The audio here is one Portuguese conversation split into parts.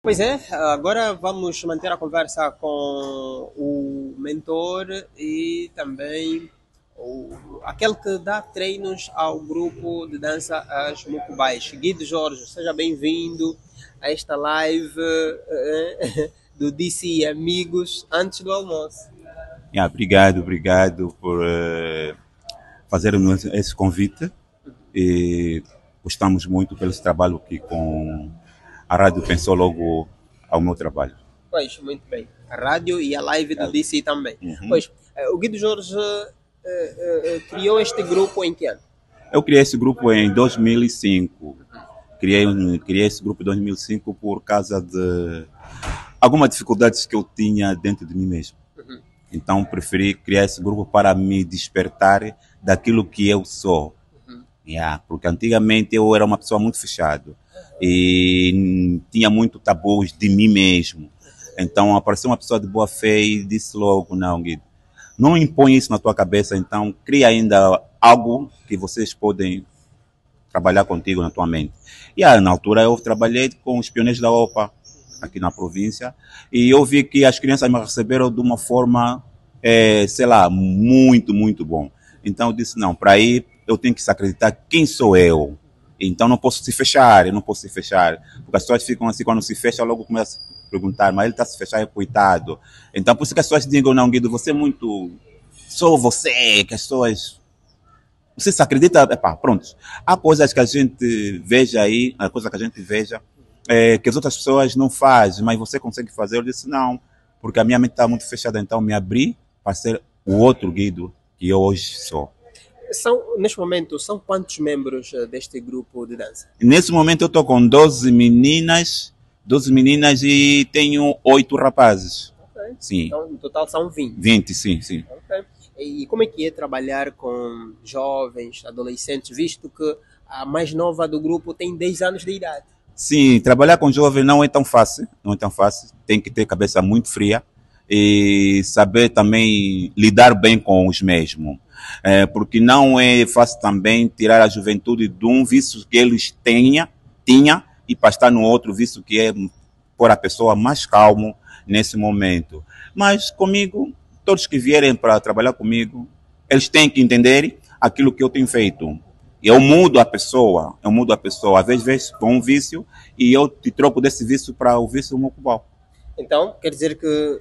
Pois é, agora vamos manter a conversa com o mentor e também aquele que dá treinos ao grupo de dança As Mucubais. Guido Jorge, seja bem-vindo a esta live do DC e Amigos antes do almoço. Obrigado por fazer esse convite e gostamos muito pelo trabalho que com a rádio pensou logo ao meu trabalho. Pois, muito bem. A rádio e a live do DC também. Uhum. Pois, o Guido Jorge criou este grupo em que ano? Eu criei esse grupo em 2005. Criei esse grupo em 2005 por causa de algumas dificuldades que eu tinha dentro de mim mesmo. Então preferi criar esse grupo para me despertar daquilo que eu sou. Porque antigamente eu era uma pessoa muito fechada e tinha muito tabus de mim mesmo. Então apareceu uma pessoa de boa fé e disse logo, não, Guido, não impõe isso na tua cabeça, então cria ainda algo que vocês podem trabalhar contigo na tua mente. Na altura eu trabalhei com os pioneiros da OPA, aqui na província, e eu vi que as crianças me receberam de uma forma, muito bom. Então eu disse, não, para ir eu tenho que se acreditar quem sou eu. Então não posso se fechar, eu não posso se fechar. Porque as pessoas ficam assim, quando se fecha, logo começam a perguntar, mas ele está se fechando, é coitado. Então por isso que as pessoas dizem, não, Guido, você é muito... Sou você, que as pessoas... Você se acredita? Pronto. Há coisas que a gente veja aí, a coisa que a gente veja, que as outras pessoas não fazem, mas você consegue fazer. Eu disse, não, porque a minha mente está muito fechada, então me abri para ser o outro Guido que eu hoje sou. Neste momento, são quantos membros deste grupo de dança? Nesse momento eu estou com 12 meninas e tenho 8 rapazes. Okay. Sim. Então, no total são 20. 20, sim. Okay. E como é que é trabalhar com jovens, adolescentes, visto que a mais nova do grupo tem 10 anos de idade? Sim, trabalhar com jovens não é tão fácil, Tem que ter cabeça muito fria e saber também lidar bem com os mesmos. Porque não é fácil também tirar a juventude de um vício que eles tinha e passar no outro vício que é pôr a pessoa mais calmo nesse momento. Mas comigo, todos que vierem para trabalhar comigo, eles têm que entender aquilo que eu tenho feito. Eu mudo a pessoa. Às vezes com um vício e eu te troco desse vício para o vício mucubal. Então, quer dizer que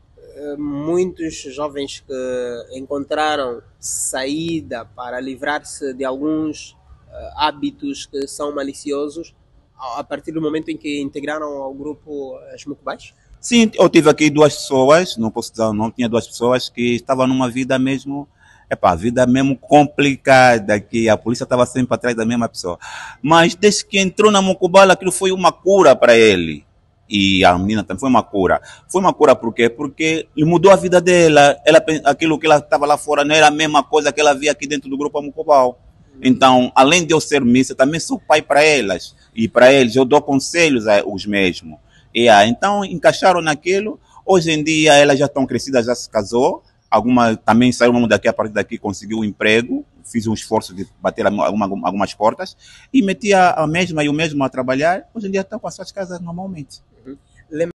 muitos jovens que encontraram saída para livrar-se de alguns hábitos que são maliciosos a partir do momento em que integraram ao grupo As Mucubais? Sim, eu tive aqui 2 pessoas, não tinha 2 pessoas que estavam numa vida mesmo, vida mesmo complicada, que a polícia estava sempre atrás da mesma pessoa. Mas desde que entrou na Mucubala, aquilo foi uma cura para ele. E a menina também foi uma cura. Foi uma cura por quê? Porque ele mudou a vida dela. Aquilo que ela estava lá fora não era a mesma coisa que ela via aqui dentro do grupo Mucubal. Então, além de eu ser missa, eu também sou pai para elas. E para eles eu dou conselhos os mesmos. Então, encaixaram naquilo. Hoje em dia elas já estão crescidas, já se casou. Alguma também saiu daqui, a partir daqui conseguiu um emprego. Fiz um esforço de bater algumas portas. E meti a mesma e o mesmo a trabalhar. Hoje em dia estão com as suas casas normalmente.